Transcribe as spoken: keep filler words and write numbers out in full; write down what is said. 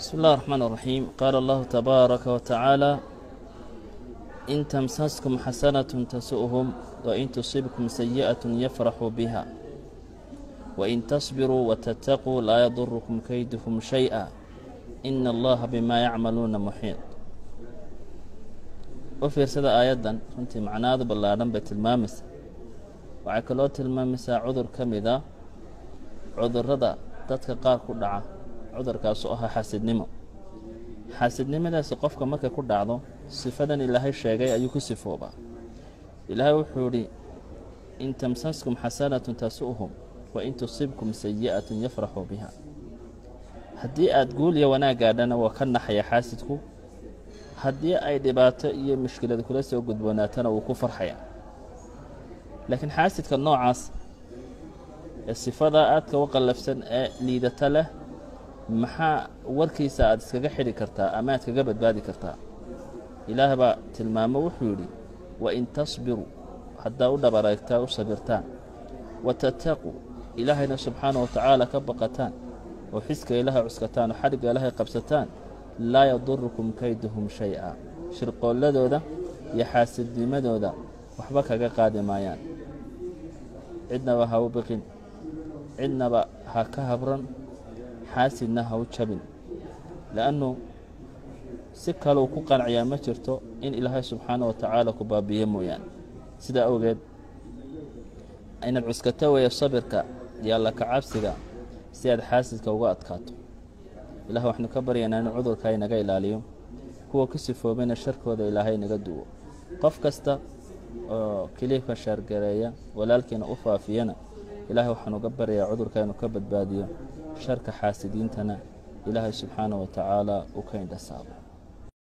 بسم الله الرحمن الرحيم. قال الله تبارك وتعالى: إن تمسسكم حسنة تسؤهم وإن تصبكم سيئة يفرحوا بها وإن تصبروا وتتقوا لا يضركم كيدهم شيئا إن الله بما يعملون محيط. وفي سيدة آيادا كنت معناه بالله بيت المامس وعكلوت المامس عذر كمذا عذر رضا dadka qaar ku dhaca cudurkaas oo ah xaasidnimo. xaasidnimadaas qofka markay ku dhacdo sifadan ilaahay sheegay ayuu ku sifooba. ilaahay wuxuu yiri: in tamsaskum hasanatun tasu'hum wa in tusibkum sayyi'atun yafrahu biha. haddii aad guul iyo wanaag gaadhana waa ka naxaya xaasidku, haddii ay dhibaato iyo mushkilad kula soo gudboonaatana wuu ku farxaya. laakiin xaasidka noocaas الصفة aadka u qalafsan ee liidata leh maxaa warkiisa aad iskaga xiri kartaa ama aad kaga badbaadi kartaa? ilaahay baa tilmaamo wuxuu yiri: wa in tasbiru hadda u dhabaraytaa u sabirtaan wa tattaqu ilaahayna subhanahu wa ta'ala ka baqataan oo xiska ilaahay cuskataan oo xariga ilaahay qabsataan laa yadurukum kayduhum shay'a. shirqooladooda iyo xaasidnimadooda waxba kaga qaadi maayaan. cidna waxa u baqin, cidnaba ha ka habran, xaasidna ha u jabin, laannu si kaloo ku qanciyaa ma jirto in ilaahay subxaanahu wa tacaala ku baabiye mooyaan. sidaa awgeed inaad cuskato weeyo sabirka iyo alla ka cabsiga si aad xaasidka uga adkaato. ilaahay waxaanu ka baryaynaa in cudurka inaga ilaaliyo, kuwa ku sifoobayna sharkooda ilaahay inaga duwo. qof kasta oo kiliifka shargareeya walaalkiina u faafiyana ilaahay waxaan uga baryaa cudurka inuu ka badbaadiyo, sharka xaasidiintana ilaahay subxaanahu wa tacaala uu ka indhasaabo.